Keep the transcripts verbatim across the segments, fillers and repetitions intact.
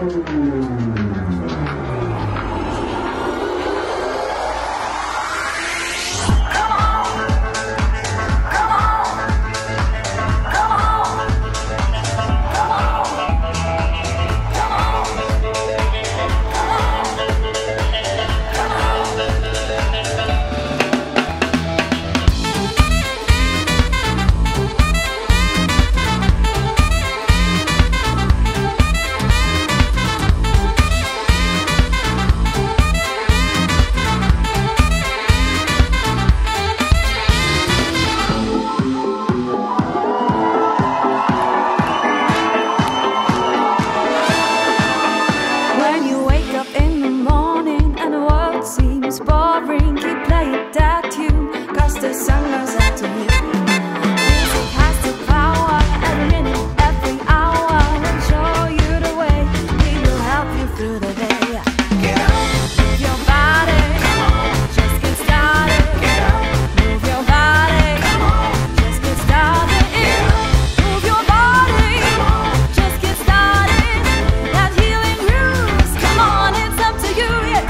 Seems boring, keep playing that tune, cause the sun goes out to you. Music has the power, every minute, every hour, and show you the way, we will help you through the day. Get up, move your body, come on, just get started. Get up, move your body, come on, just get started. Get up, move your body, come on, just get started. That healing grooves, come on, it's up to you, yeah.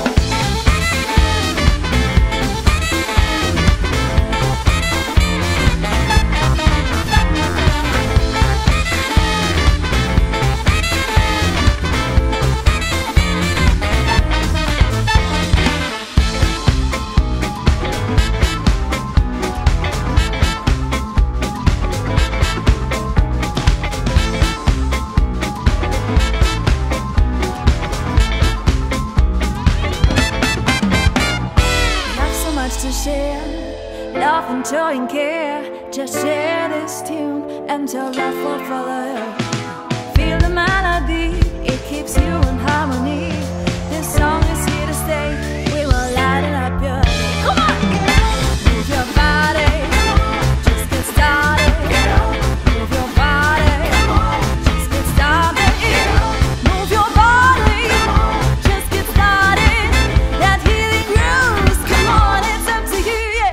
To share, love and joy and care. Just share this tune and your love will follow you. Feel the melody, it keeps you in harmony. This song is here to stay, we will light it up your day. Come on! Move your body, just get started. Move your body, just get started. Move your body, just get started. That healing grooves, come on, it's up to you, yeah.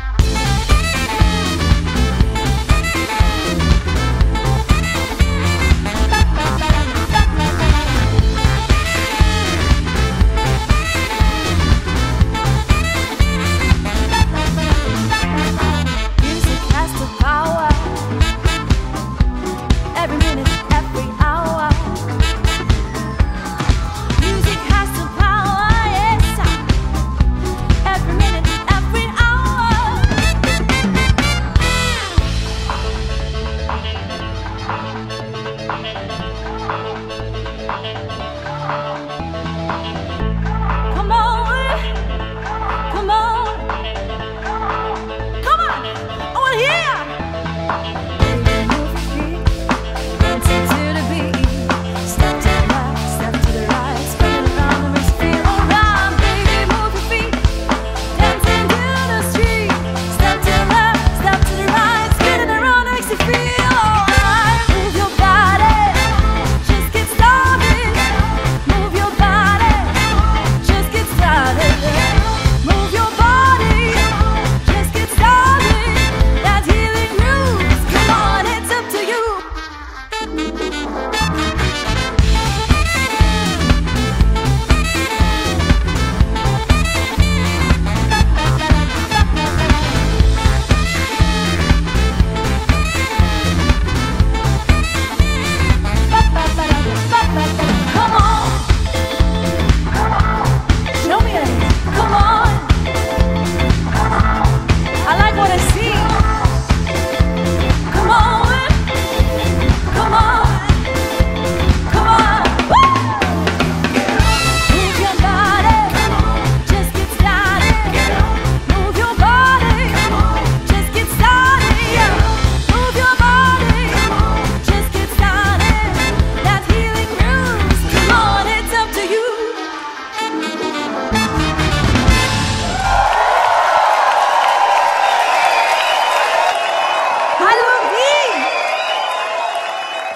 Music has the power, every minute, every hour. Music has the power, yes, every minute, every hour.